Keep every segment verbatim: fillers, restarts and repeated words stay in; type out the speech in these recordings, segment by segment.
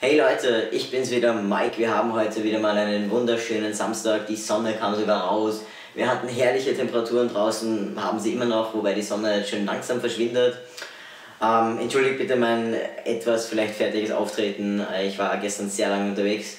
Hey Leute, ich bin's wieder, Mike. Wir haben heute wieder mal einen wunderschönen Samstag. Die Sonne kam sogar raus. Wir hatten herrliche Temperaturen draußen, haben sie immer noch, wobei die Sonne jetzt schön langsam verschwindet. Ähm, entschuldigt bitte mein etwas vielleicht fertiges Auftreten. Ich war gestern sehr lange unterwegs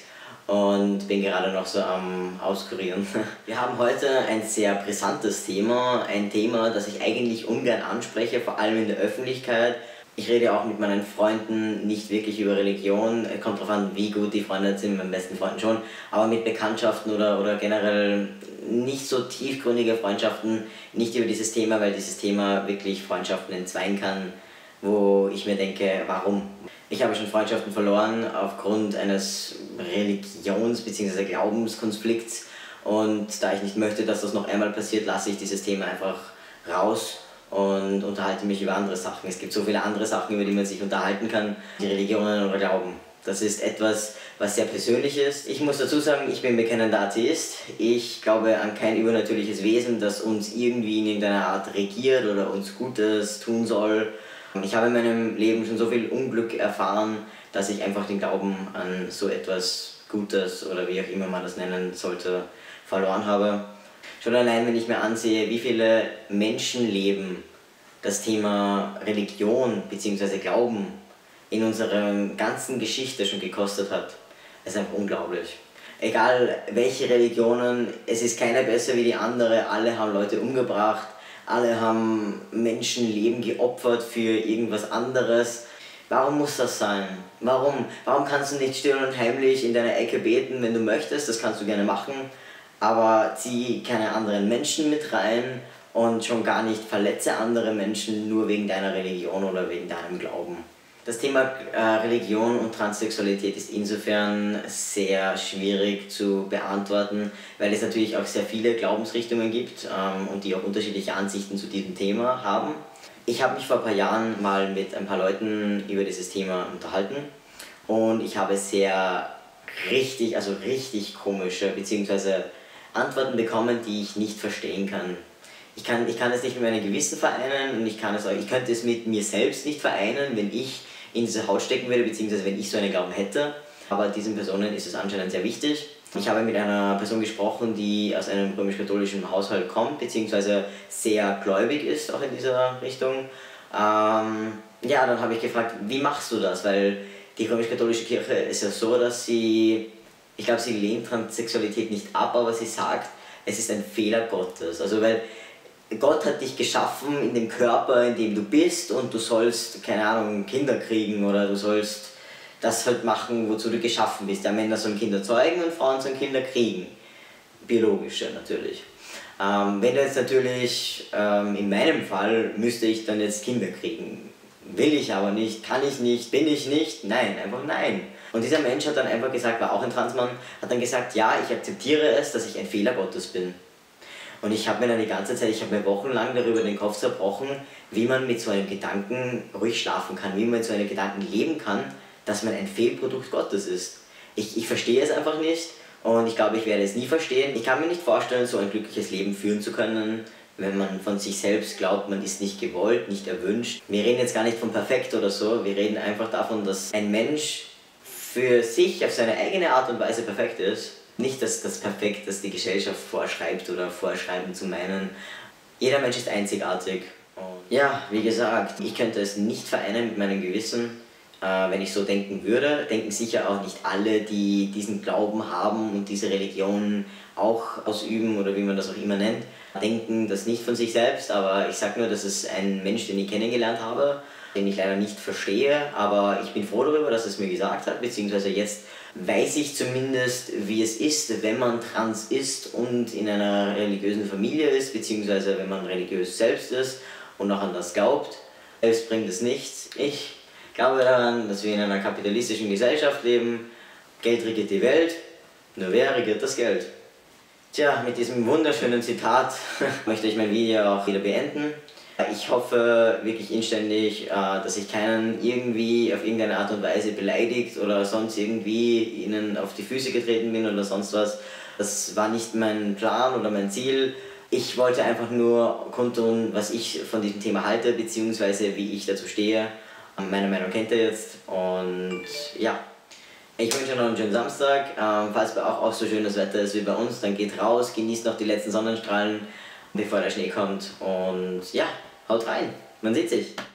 und bin gerade noch so am Auskurieren. Wir haben heute ein sehr brisantes Thema, ein Thema, das ich eigentlich ungern anspreche, vor allem in der Öffentlichkeit. Ich rede auch mit meinen Freunden nicht wirklich über Religion, kommt darauf an, wie gut die Freunde sind, mit meinen besten Freunden schon, aber mit Bekanntschaften oder, oder generell nicht so tiefgründige Freundschaften, nicht über dieses Thema, weil dieses Thema wirklich Freundschaften entzweien kann, wo ich mir denke, warum? Ich habe schon Freundschaften verloren aufgrund eines Religions- bzw. Glaubenskonflikts, und da ich nicht möchte, dass das noch einmal passiert, lasse ich dieses Thema einfach raus und unterhalte mich über andere Sachen. Es gibt so viele andere Sachen, über die man sich unterhalten kann, die Religionen oder Glauben. Das ist etwas, was sehr persönlich ist. Ich muss dazu sagen, ich bin bekennender Atheist. Ich glaube an kein übernatürliches Wesen, das uns irgendwie in irgendeiner Art regiert oder uns Gutes tun soll. Ich habe in meinem Leben schon so viel Unglück erfahren, dass ich einfach den Glauben an so etwas Gutes oder wie auch immer man das nennen sollte, verloren habe. Schon allein, wenn ich mir ansehe, wie viele Menschenleben das Thema Religion bzw. Glauben in unserer ganzen Geschichte schon gekostet hat, ist einfach unglaublich. Egal welche Religionen, es ist keine besser wie die andere, alle haben Leute umgebracht, alle haben Menschenleben geopfert für irgendwas anderes. Warum muss das sein? Warum? Warum kannst du nicht still und heimlich in deiner Ecke beten, wenn du möchtest? Das kannst du gerne machen. Aber zieh keine anderen Menschen mit rein und schon gar nicht verletze andere Menschen nur wegen deiner Religion oder wegen deinem Glauben. Das Thema äh, Religion und Transsexualität ist insofern sehr schwierig zu beantworten, weil es natürlich auch sehr viele Glaubensrichtungen gibt ähm, und die auch unterschiedliche Ansichten zu diesem Thema haben. Ich habe mich vor ein paar Jahren mal mit ein paar Leuten über dieses Thema unterhalten und ich habe sehr richtig, also richtig komische bzw. Antworten bekommen, die ich nicht verstehen kann. Ich kann, ich kann es nicht mit meinem Gewissen vereinen und ich, kann es auch, ich könnte es mit mir selbst nicht vereinen, wenn ich in diese Haut stecken würde, beziehungsweise wenn ich so einen Glauben hätte. Aber diesen Personen ist es anscheinend sehr wichtig. Ich habe mit einer Person gesprochen, die aus einem römisch-katholischen Haushalt kommt, beziehungsweise sehr gläubig ist, auch in dieser Richtung. Ähm, ja, dann habe ich gefragt, wie machst du das? Weil die römisch-katholische Kirche ist ja so, dass sie, ich glaube, sie lehnt Transsexualität nicht ab, aber sie sagt, es ist ein Fehler Gottes. Also weil Gott hat dich geschaffen in dem Körper, in dem du bist, und du sollst, keine Ahnung, Kinder kriegen oder du sollst das halt machen, wozu du geschaffen bist. Ja, Männer sollen Kinder zeugen und Frauen sollen Kinder kriegen. Biologische natürlich. Ähm, wenn du jetzt natürlich, ähm, in meinem Fall, müsste ich dann jetzt Kinder kriegen. Will ich aber nicht, kann ich nicht, bin ich nicht, nein, einfach nein. Und dieser Mensch hat dann einfach gesagt, war auch ein Transmann, hat dann gesagt, ja, ich akzeptiere es, dass ich ein Fehler Gottes bin. Und ich habe mir dann die ganze Zeit, ich habe mir wochenlang darüber den Kopf zerbrochen, wie man mit so einem Gedanken ruhig schlafen kann, wie man mit so einem Gedanken leben kann, dass man ein Fehlprodukt Gottes ist. Ich, ich verstehe es einfach nicht und ich glaube, ich werde es nie verstehen. Ich kann mir nicht vorstellen, so ein glückliches Leben führen zu können, wenn man von sich selbst glaubt, man ist nicht gewollt, nicht erwünscht. Wir reden jetzt gar nicht von perfekt oder so, wir reden einfach davon, dass ein Mensch für sich auf seine eigene Art und Weise perfekt ist. Nicht, dass das perfekt, das die Gesellschaft vorschreibt oder vorschreiben zu meinen. Jeder Mensch ist einzigartig. Und ja, wie gesagt, ich könnte es nicht vereinen mit meinem Gewissen, äh, wenn ich so denken würde. Denken sicher auch nicht alle, die diesen Glauben haben und diese Religion auch ausüben oder wie man das auch immer nennt, denken das nicht von sich selbst, aber ich sage nur, dass es ein Mensch, den ich kennengelernt habe, den ich leider nicht verstehe, aber ich bin froh darüber, dass es mir gesagt hat, beziehungsweise jetzt weiß ich zumindest, wie es ist, wenn man trans ist und in einer religiösen Familie ist, beziehungsweise wenn man religiös selbst ist und noch an das glaubt. Selbst bringt es nichts. Ich glaube daran, dass wir in einer kapitalistischen Gesellschaft leben. Geld regiert die Welt, nur wer regiert das Geld? Tja, mit diesem wunderschönen Zitat möchte ich mein Video auch wieder beenden. Ich hoffe wirklich inständig, dass ich keinen irgendwie auf irgendeine Art und Weise beleidigt oder sonst irgendwie ihnen auf die Füße getreten bin oder sonst was. Das war nicht mein Plan oder mein Ziel. Ich wollte einfach nur kundtun, was ich von diesem Thema halte, beziehungsweise wie ich dazu stehe. Meine Meinung kennt ihr jetzt und ja. Ich wünsche euch noch einen schönen Samstag. Ähm, falls bei auch, auch so schönes Wetter ist wie bei uns, dann geht raus, genießt noch die letzten Sonnenstrahlen, bevor der Schnee kommt. Und ja, haut rein. Man sieht sich.